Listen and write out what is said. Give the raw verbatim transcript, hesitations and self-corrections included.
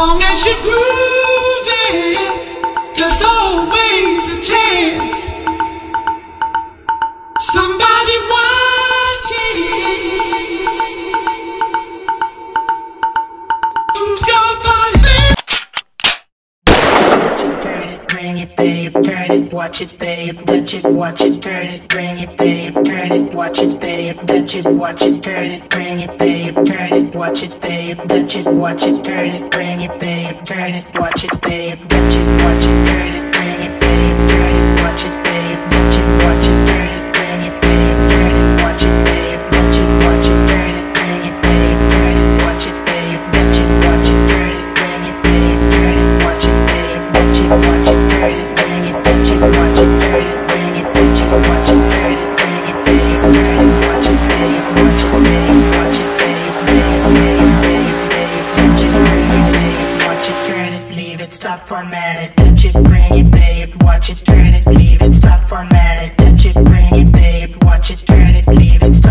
long as you're grooving, there's always a chance. Somebody watching. Move your body. Watch it, turn it, bring it, babe. Turn it, watch it, babe. Touch it, watch it, turn it, bring it, babe. Turn it, watch it, babe. Touch it, watch it, turn it, bring it, babe. Turn it, watch it, babe. Touch it, watch it, turn it, bring it, babe. Turn it, watch it, babe. Touch it, watch it, turn it, bring it, babe. Turn it, watch it, babe. Touch it, watch it, turn it, bring it, babe. Turn it, watch it, babe. Touch it, watch it, turn it, bring it, babe. Turn it, watch it, babe. Touch it, watch it, turn it, bring it, babe. Turn it, watch it, babe. Touch it, watch it, turn it, bring it. Touch it, watch it, turn it, bring it. Touch it, watch it, turn it, bring it, babe. Turn it, watch it, babe. Watch it, babe. Watch it, babe. Babe, babe, babe, babe. Touch it, bring it, babe. Watch it, turn it, leave it, stop, format it. Touch it, bring it, babe. Watch it, turn it, leave it, stop, format it. Touch it, bring it, babe. Watch it, turn it, leave it, stop.